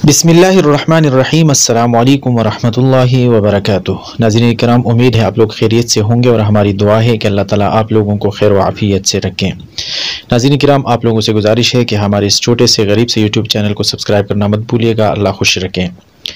बिस्मिल्लाहिर्रहमानिर्रहीम अस्सलामु अलैकुम वरहमतुल्लाहि वबरकातुह। नाज़रीन करम, उम्मीद है आप लोग खैरियत से होंगे और हमारी दुआ है कि अल्लाह ताला आप लोगों को खैर व आफियत से रखें। नाज़रीन करम, आप लोगों से गुजारिश है कि हमारे इस छोटे से गरीब से यूट्यूब चैनल को सब्सक्राइब करना मत भूलिएगा। अल्लाह खुश रखें।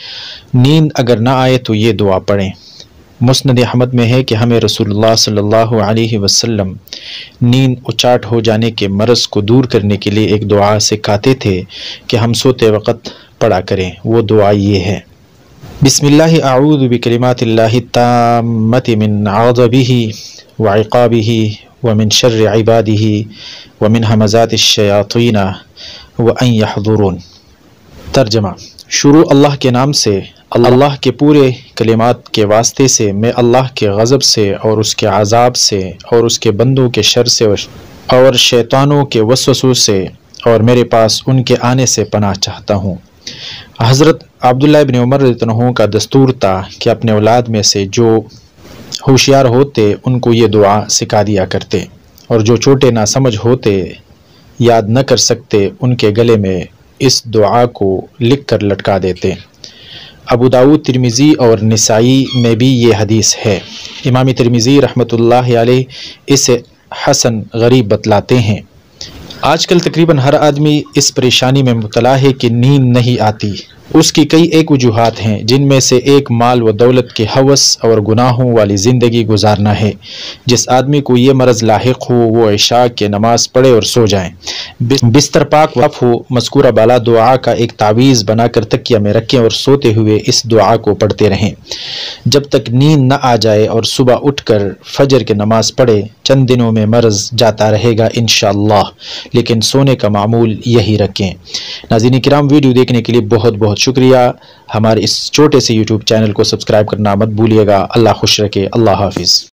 नींद अगर ना आए तो ये दुआ पढ़ें। मुस्नद अहमद में है कि हमें रसूलुल्लाह सल्लल्लाहु अलैहि वसल्लम नींद उचाट हो जाने के मरज़ को दूर करने के लिए एक दुआ सिखाते थे कि हम सोते वक़्त पढ़ा करें। वो दुआ ये है, बिस्मिल्लाहि अऊज़ु बिकलिमातिल्लाहि ताम्मति मिन अज़बिही व इक़ाबिही व मिन शर्रि इबादिही व मिन हमज़ातिश शयातीन व अन यहज़ुरून। तर्जमा, शुरू अल्लाह के नाम से, अल्लाह के पूरे कलिमात के वास्ते से, मैं अल्लाह के गज़ब से और उसके अज़ाब से और उसके बंदों के शर से और शैतानों के वसवसों से और मेरे पास उनके आने से पनाह चाहता हूँ। हज़रत अब्दुल्लाह इब्न उमर रज़ियल्लाहु अन्हु का दस्तूर था कि अपने औलाद में से जो होशियार होते उनको ये दुआ सिखा दिया करते, और जो छोटे ना समझ होते, याद न कर सकते, उनके गले में इस दुआ को लिख कर लटका देते। अबू दाऊद, तिरमिज़ी और निसाई में भी ये हदीस है। इमाम तिरमिज़ी रहमतुल्लाह अलैह इसे हसन गरीब बतलाते हैं। आजकल तकरीबन हर आदमी इस परेशानी में मुब्तला है कि नींद नहीं आती। उसकी कई एक वजूहात हैं, जिनमें से एक माल व दौलत के हवस और गुनाहों वाली ज़िंदगी गुजारना है। जिस आदमी को ये मरज़ लाहिक हो वो इशा के नमाज पढ़े और सो जाए, बिस्तर पाक वक़फ़ हो, मज़कूरा बाला दुआ का एक तावीज़ बनाकर तकिया में रखें और सोते हुए इस दुआ को पढ़ते रहें जब तक नींद न आ जाए, और सुबह उठकर फजर की नमाज पढ़े। चंद दिनों में मर्ज़ जाता रहेगा इंशाअल्लाह, लेकिन सोने का मामूल यही रखें। नाज़रीन किराम, वीडियो देखने के लिए बहुत बहुत शुक्रिया। हमारे इस छोटे से यूट्यूब चैनल को सब्सक्राइब करना मत भूलिएगा। अल्लाह खुश रखे। अल्लाह हाफिज़।